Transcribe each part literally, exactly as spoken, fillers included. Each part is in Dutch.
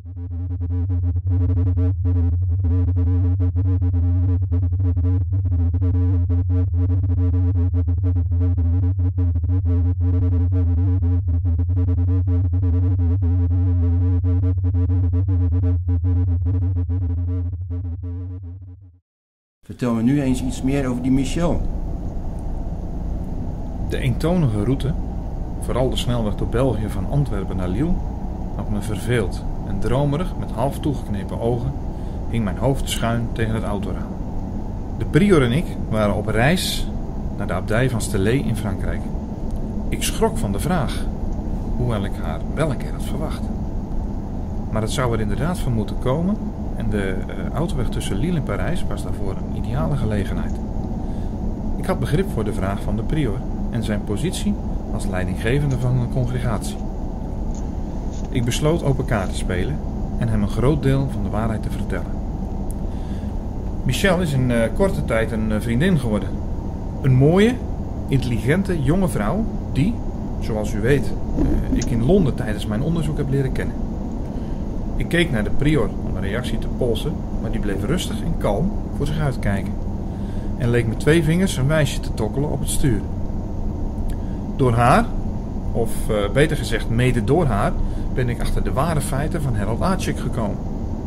Vertel me nu eens iets meer over die Michel. De eentonige route, vooral de snelweg door België van Antwerpen naar Lille, had me verveeld en dromerig met half toegeknepen ogen hing mijn hoofd schuin tegen het autoraam. De prior en ik waren op reis naar de abdij van Stellé in Frankrijk. Ik schrok van de vraag, hoewel ik haar wel een keer had verwacht. Maar het zou er inderdaad van moeten komen en de uh, autoweg tussen Lille en Parijs was daarvoor een ideale gelegenheid. Ik had begrip voor de vraag van de prior en zijn positie als leidinggevende van een congregatie. Ik besloot open kaart te spelen en hem een groot deel van de waarheid te vertellen. Michel is in uh, korte tijd een uh, vriendin geworden. Een mooie, intelligente jonge vrouw die, zoals u weet, uh, ik in Londen tijdens mijn onderzoek heb leren kennen. Ik keek naar de prior om een reactie te polsen, maar die bleef rustig en kalm voor zich uitkijken en leek met twee vingers een wijsje te tokkelen op het stuur. Door haar, of uh, beter gezegd mede door haar, ben ik achter de ware feiten van Harold Aschik gekomen.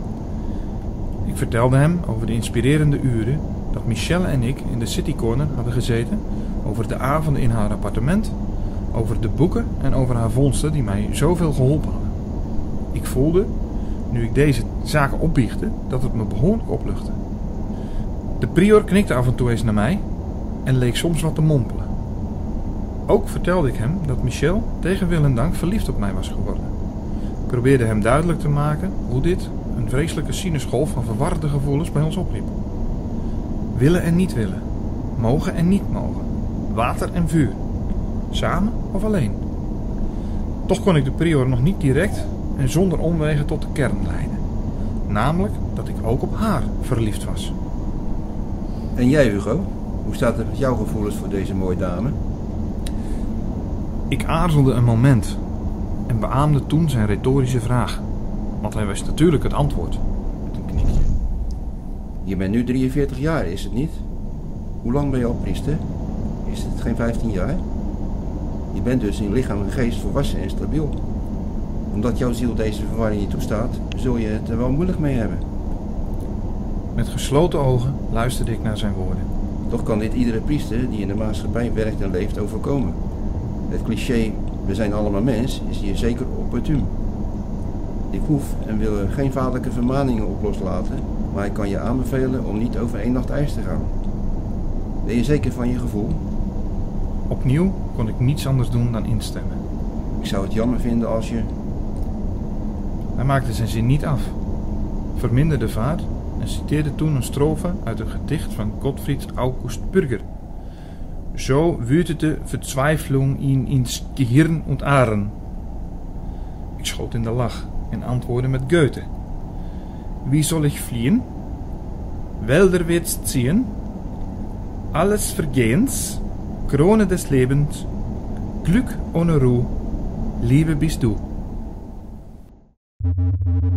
Ik vertelde hem over de inspirerende uren dat Michelle en ik in de City Corner hadden gezeten, over de avonden in haar appartement, over de boeken en over haar vondsten die mij zoveel geholpen hadden. Ik voelde, nu ik deze zaken opbiechte, dat het me behoorlijk opluchtte. De prior knikte af en toe eens naar mij en leek soms wat te mompelen. Ook vertelde ik hem dat Michel tegen wil en dank verliefd op mij was geworden. Ik probeerde hem duidelijk te maken hoe dit een vreselijke sinusgolf van verwarde gevoelens bij ons opriep. Willen en niet willen, mogen en niet mogen, water en vuur, samen of alleen. Toch kon ik de prior nog niet direct en zonder omwegen tot de kern leiden. Namelijk dat ik ook op haar verliefd was. En jij, Hugo? Hoe staat het met jouw gevoelens voor deze mooie dame? Ik aarzelde een moment en beaamde toen zijn retorische vraag. Want hij wist natuurlijk het antwoord. Met een knikje. Je bent nu drieënveertig jaar, is het niet? Hoe lang ben je al priester? Is het geen vijftien jaar? Je bent dus in lichaam en geest volwassen en stabiel. Omdat jouw ziel deze verwarring niet toestaat, zul je het er wel moeilijk mee hebben. Met gesloten ogen luisterde ik naar zijn woorden. Toch kan dit iedere priester die in de maatschappij werkt en leeft overkomen. Het cliché, we zijn allemaal mens, is hier zeker opportun. Ik hoef en wil er geen vaderlijke vermaningen op loslaten, maar ik kan je aanbevelen om niet over één nacht ijs te gaan. Ben je zeker van je gevoel? Opnieuw kon ik niets anders doen dan instemmen. Ik zou het jammer vinden als je... Hij maakte zijn zin niet af, verminderde vaart en citeerde toen een strofe uit een gedicht van Gottfried August Bürger. Zo wütete Verzweiflung ihn ins Gehirn und Ahren. Ik schoot in de lach en antwoordde met Goethe. Wie soll ich fliehen? Wälder wird's ziehen. Alles Vergehens, Krone des Lebens, Glück ohne Ruhe, Liebe bist du.